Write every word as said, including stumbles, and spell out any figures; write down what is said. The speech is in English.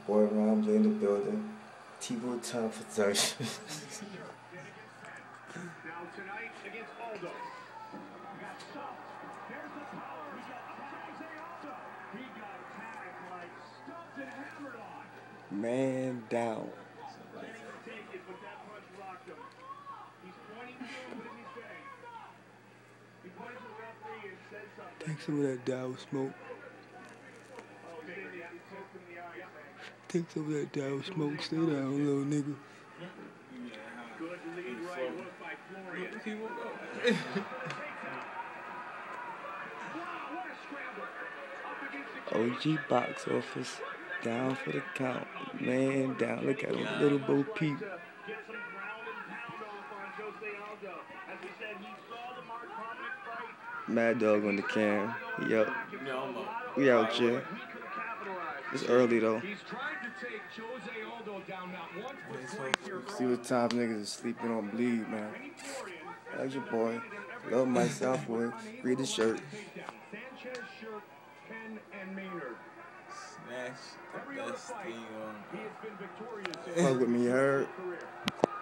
Boy Ramsey in the building. Tebow time for thirty. Now tonight against Aldo. We got stuffed. There's the power. We got Jose Aldo. He got tagged like stuffed and hammered on. Man down. Letting him take it, but that punch rocked him. He's pointing to him. What does he say? He points to the referee and says something. Take some of that Dow smoke. Take some of that Dow smoke. Stay down, little nigga. Good lead right hook by Florian. Wow, what a scramble. Up against the O G box office. Down for the count. Man down. Look at him. Little Bo Peep. get some ground and pound off on Jose Aldo. As we said, he saw the Mark Prominent fight. Mad Dog on the cam. He up. We out here. It's early though. He's trying to take Jose Aldo down not once but twice here. See what time niggas is sleeping on bleed, man. That's your boy. Love myself, boy. Read the shirt. Sanchez shirt, Ken and Maynard. Snatch the best thing on. He has been victorious in Fuck with me, you heard? his career.